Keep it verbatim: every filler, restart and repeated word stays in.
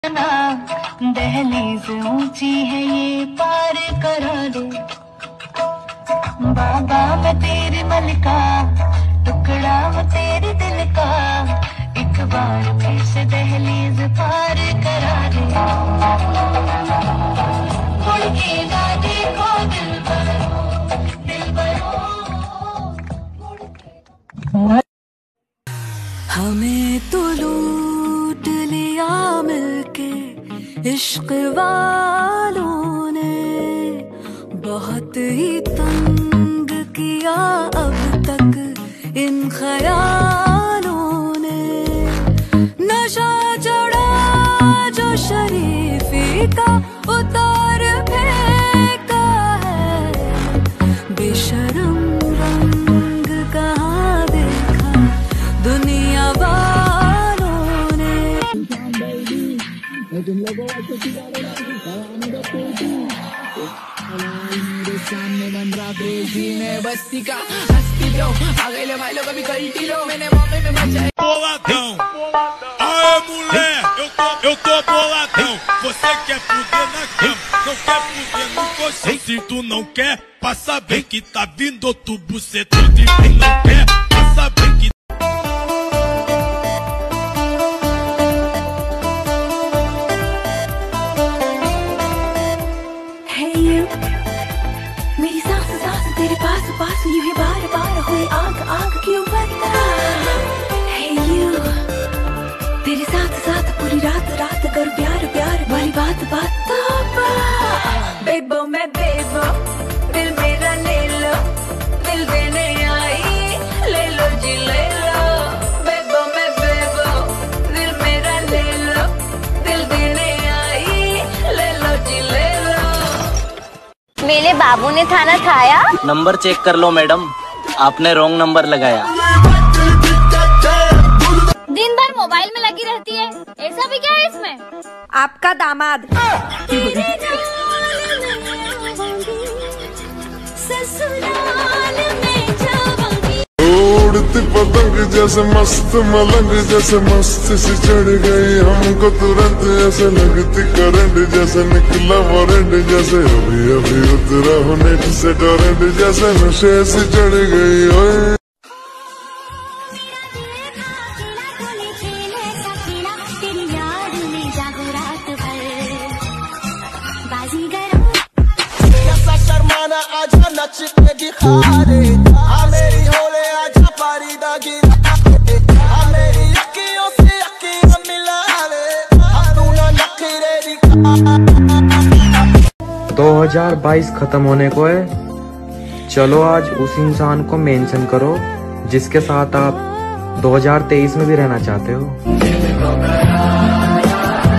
दहलीज ऊंची है ये पार करा दे बाबा, मैं तेरी मलिका, टुकड़ा मैं तेरे दिल का, एक बार फिर से दहलीज पार करा दे। मुड़ के ना देखो दिल भरो, दिल भरो। हमें तो लूट लिया मिलके इश्क वालों ने, बहुत ही तंग किया अब तक इन ख्यालों ने। नशा चढ़ा जो शरीफी का उतार फेंका है, बेशरम रंग कहाँ देखा दुनिया वालों ने। तुम लोगों मेरे सामने बन रहा क्रेजी में बस्ती का हस्ती लो, आ गए ले भाई लोग अभी कल्टी लो, मैंने मौके में बचाए। Boladão, aê mulher, eu tô, eu tô boladão. Você quer fuder na cama, não quer fuder no colchão. Se tu não quer, passa bem que tá vindo outro bucetão. Se tu não quer, passa bem que मेरी सांस सांस तेरे पास पास यूं ही बार बार हुई आग आग क्यों बता। Hey you, तेरे साथ साथ पूरी रात रात कर प्यार प्यार वाली बात बात तो बेबो मैं बेबो, दिल मेरा ले लो, दिल देने आई ले लो जी ले लो। बेबो मैं बेबो, दिल मेरा ले लो, दिल देने आई ले लो जी ले लो। मेरे बाबू ने खाना खाया? नंबर चेक कर लो मैडम, आपने रॉन्ग नंबर लगाया। दिन भर मोबाइल में लगी रहती है, ऐसा भी क्या है इसमें? आपका दामाद। उड़ती पतंग जैसे मस्त मलंग जैसे मस्त सी चढ़ गई हमको तुरंत, ऐसे लगती करंट जैसे निकला वारंट, जैसे अभी अभी उतरा हो नेट से टोरेंट, जैसे नशे से चढ़ गई ओए। आजा नच के दिखा दे, आ मेरी होले आजा पारीदा गिरा दे, आ मेरी अखियों से अखियां मिला दे, तू ना नखरे दिखा। दो हज़ार बाईस खत्म होने को है, चलो आज उस इंसान को मेंशन करो जिसके साथ आप दो हज़ार तेईस में भी रहना चाहते हो।